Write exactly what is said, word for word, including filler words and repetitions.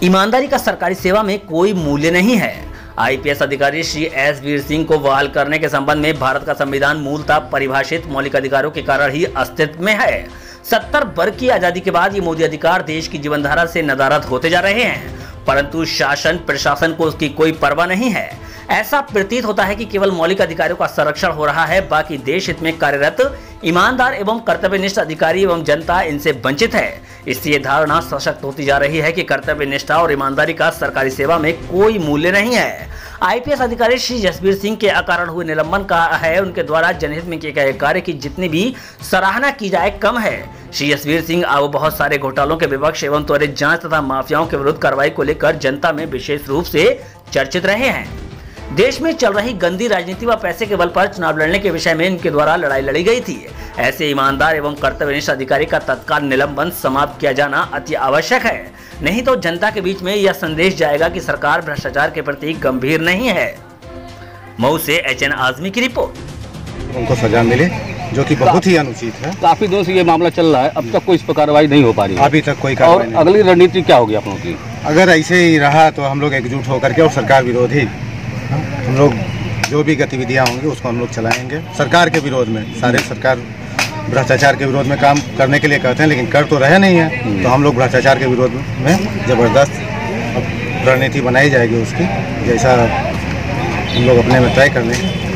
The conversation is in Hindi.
ईमानदारी का सरकारी सेवा में कोई मूल्य नहीं है। आईपीएस अधिकारी श्री एस वीर सिंह को बहाल करने के संबंध में भारत का संविधान मूलतः परिभाषित मौलिक अधिकारों के कारण ही अस्तित्व में है। सत्तर वर्ष की आजादी के बाद ये मौलिक अधिकार देश की जीवनधारा से नदारद होते जा रहे हैं, परंतु शासन प्रशासन को उसकी कोई परवाह नहीं है। ऐसा प्रतीत होता है कि केवल मौलिक अधिकारों का संरक्षण हो रहा है, बाकी देश हित में कार्यरत ईमानदार एवं कर्तव्यनिष्ठ अधिकारी एवं जनता इनसे वंचित है। इससे ये धारणा सशक्त होती जा रही है कि कर्तव्य निष्ठा और ईमानदारी का सरकारी सेवा में कोई मूल्य नहीं है। आईपीएस अधिकारी श्री जसबीर सिंह के अकारण हुए निलंबन का है उनके द्वारा जनहित में किए गए कार्य की जितनी भी सराहना की जाए कम है। श्री जसबीर सिंह अब बहुत सारे घोटालों के विपक्ष एवं त्वरित जांच तथा माफियाओं के विरुद्ध कार्रवाई को लेकर जनता में विशेष रूप से चर्चित रहे हैं। देश में चल रही गंदी राजनीति व पैसे के बल पर चुनाव लड़ने के विषय में इनके द्वारा लड़ाई लड़ी गई थी। ऐसे ईमानदार एवं कर्तव्यनिष्ठ अधिकारी का तत्काल निलंबन समाप्त किया जाना अति आवश्यक है, नहीं तो जनता के बीच में यह संदेश जाएगा कि सरकार भ्रष्टाचार के प्रति गंभीर नहीं है। मऊ से एच एन आजमी की रिपोर्ट। उनको सजा मिले जो कि बहुत ही अनुचित है। काफी दिनों से ये मामला चल रहा है, अब तक कोई इस पर कार्रवाई नहीं हो पा रही है। अभी तक कोई कार्रवाई नहीं। अगली रणनीति क्या होगी आप लोगों की? अगर ऐसे ही रहा तो हम लोग एकजुट होकर के और सरकार विरोधी हम लोग जो भी गतिविधियां होंगी उसको हम लोग चलाएंगे। सरकार के विरोध में, सारे सरकार भ्रष्टाचार के विरोध में काम करने के लिए कहते हैं, लेकिन कर तो रहे नहीं है। तो हम लोग भ्रष्टाचार के विरोध में जबरदस्त रणनीति बनाई जाएगी उसकी, जैसा हम लोग अपने में तय कर लेंगे।